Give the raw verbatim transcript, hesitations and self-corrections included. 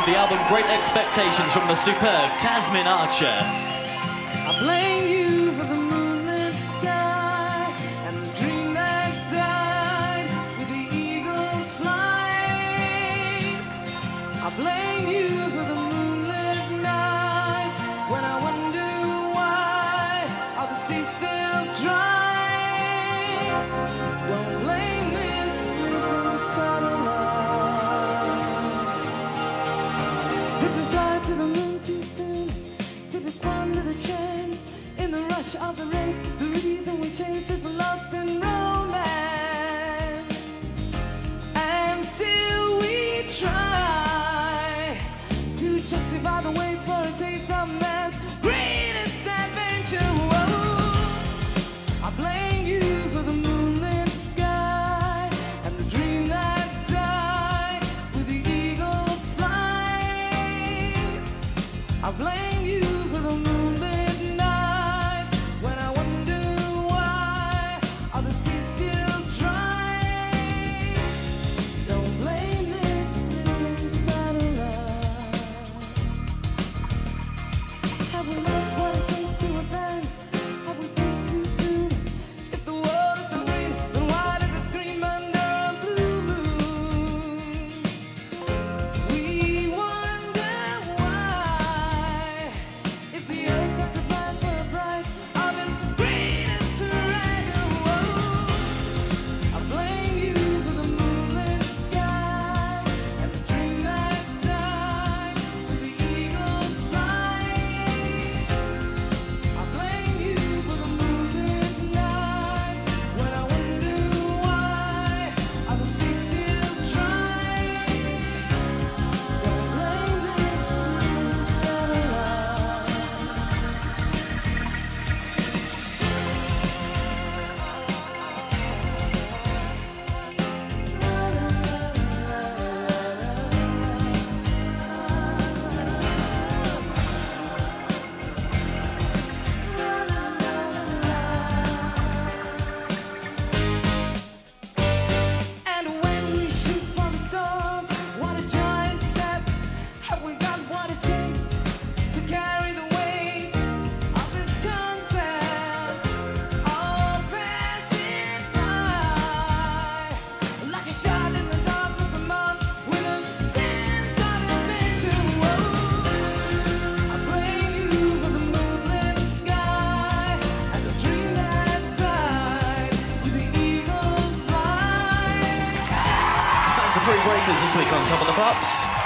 the album Great Expectations from the superb Tasmin Archer. I blame you for the moonlit sky and the dream that died with the eagle's flight. I blame you for the moonlit nights when I wonder why are the seas still dry. Don't blame this sleeping satellite. Did we fly to the moon too soon? Did we spawn to the chance in the rush of the race? The reason we chase is lost in romance, and still we try to justify the waits for a taste of man's greatest adventure. Whoa. I blame you for the moonlit sky and the dream that died with the eagle's flight. I blame you for the moonlit nights when I wonder why are the seas still dry. Don't blame this little satellite. Have we lost what it takes to advance? Have we peaked too soon? If the world is so green, then why does it scream under a blue moon? We wonder why, if the earth sacrificed for a price of its greatest treasure. Whoa. I blame you for the moonlit sky and the dream that died with the eagle's flight. I blame you for the moonlit nights when I wonder why are the seas still dry. Don't blame this little satellite. And when we shoot for the stars, what a giant step. Have we got what it takes to carry the weight of this concept? All passing by like a shot in the dark for some months with a sense of adventure. Whoa. I blame you for the moonlit sky and the dream that died with the eagle's flight. Time for Three Breakers this week on Top of the Pops.